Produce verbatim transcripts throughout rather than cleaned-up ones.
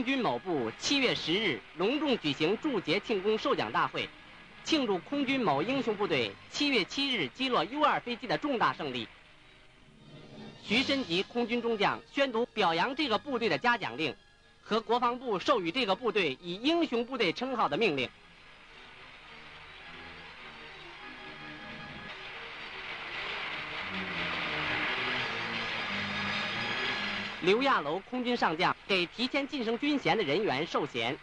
空军某部七月十日隆重举行祝捷庆功授奖大会，庆祝空军某英雄部队七月七日击落 U 二飞机的重大胜利。徐申吉空军中将宣读表扬这个部队的嘉奖令和国防部授予这个部队以英雄部队称号的命令。刘亚楼空军上将给提前晋升军衔的人员授衔。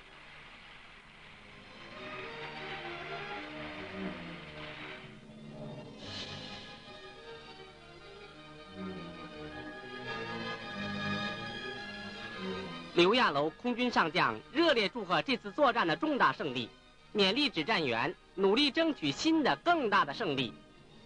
刘亚楼空军上将热烈祝贺这次作战的重大胜利，勉励指战员努力争取新的更大的胜利。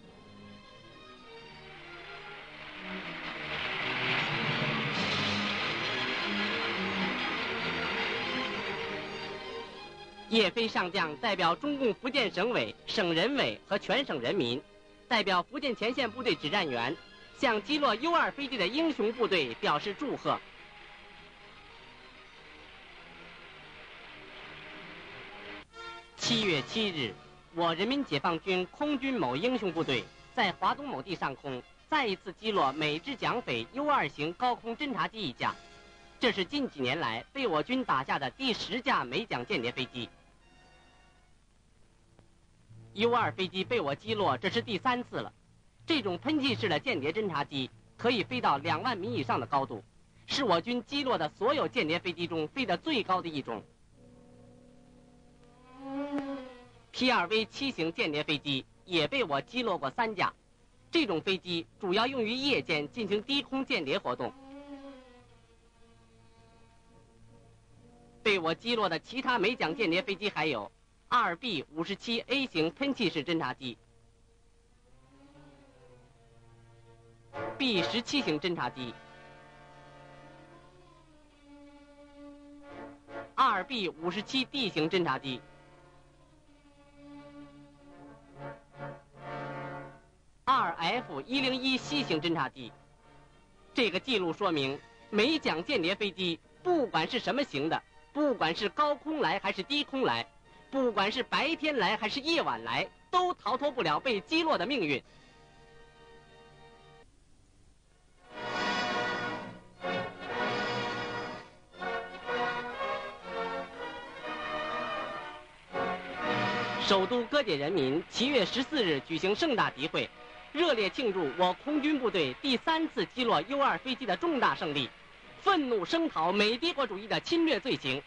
叶飞上将代表中共福建省委、省人委和全省人民，代表福建前线部队指战员，向击落 U 二飞机的英雄部队表示祝贺。七月七日，我人民解放军空军某英雄部队在华东某地上空再一次击落美制蒋匪 U 二型高空侦察机一架，这是近几年来被我军打下的第十架美蒋间谍飞机。U 二飞机被我击落，这是第三次了。这种喷气式的间谍侦察机可以飞到两万米以上的高度，是我军击落的所有间谍飞机中飞得最高的一种。P 二 V 七型间谍飞机也被我击落过三架，这种飞机主要用于夜间进行低空间谍活动。被我击落的其他美蒋间谍飞机还有 二 B 五十七 A 型喷气式侦察机、B 十七型侦察机、二 B 五十七 D 型侦察机、二 F 一零一 C 型侦察机。这个记录说明，美蒋间谍飞机不管是什么型的，不管是高空来还是低空来，不管是白天来还是夜晚来，都逃脱不了被击落的命运。首都各界人民七月十四日举行盛大集会，热烈庆祝我空军部队第三次击落 U 二飞机的重大胜利，愤怒声讨美帝国主义的侵略罪行。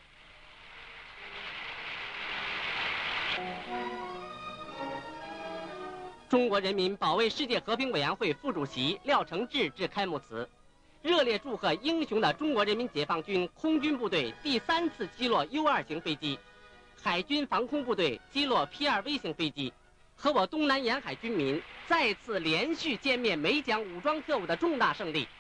中国人民保卫世界和平委员会副主席廖承志致开幕词，热烈祝贺英雄的中国人民解放军空军部队第三次击落 U 二型飞机，海军防空部队击落 P 二 V 型飞机，和我东南沿海军民再次连续歼灭美蒋武装特务的重大胜利。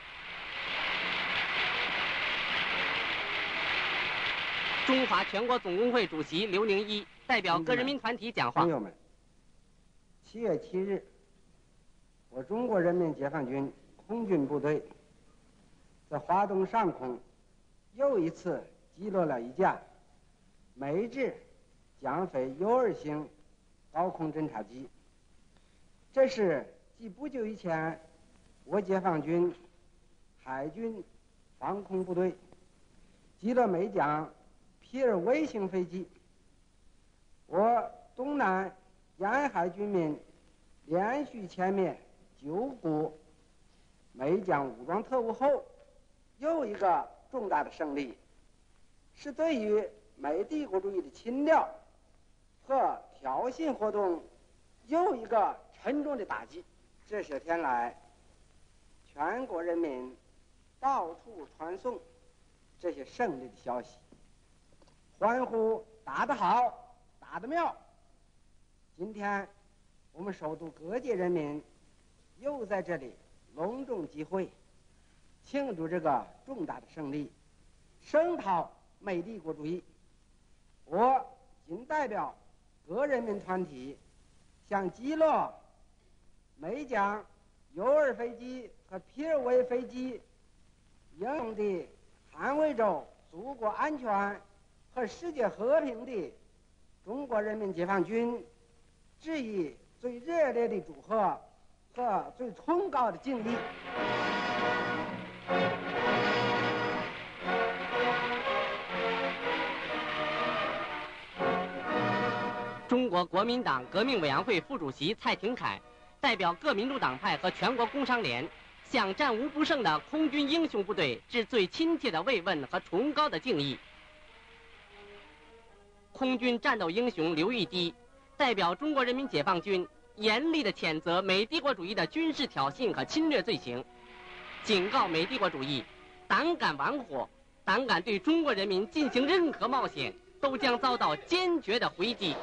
中华全国总工会主席刘宁一代表各人民团体讲话。 朋友们，七月七日，我中国人民解放军空军部队在华东上空又一次击落了一架美制蒋匪 U 二型高空侦察机。这是继不久以前我解放军海军防空部队击落美蒋 P 二 V 型飞机，我东南沿海军民连续歼灭九股美蒋武装特务后，又一个重大的胜利，是对于美帝国主义的侵略和挑衅活动又一个沉重的打击。这些天来，全国人民到处传送这些胜利的消息，欢呼打得好，打得妙。今天我们首都各界人民又在这里隆重集会，庆祝这个重大的胜利，声讨美帝国主义。我仅代表各人民团体，向击落美蒋 U 二飞机和 P 二 V 飞机英勇地捍卫着祖祖国安全和世界和平的中国人民解放军致以最热烈的祝贺和最崇高的敬意。 中国国民党革命委员会副主席蔡廷锴代表各民主党派和全国工商联，向战无不胜的空军英雄部队致最亲切的慰问和崇高的敬意。空军战斗英雄刘玉滴代表中国人民解放军严厉地谴责美帝国主义的军事挑衅和侵略罪行，警告美帝国主义，胆敢玩火，胆敢对中国人民进行任何冒险，都将遭到坚决的回击。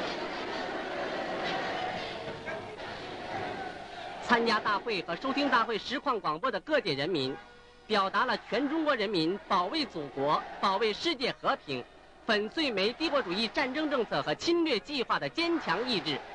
参加大会和收听大会实况广播的各界人民，表达了全中国人民保卫祖国、保卫世界和平、粉碎美帝国主义战争政策和侵略计划的坚强意志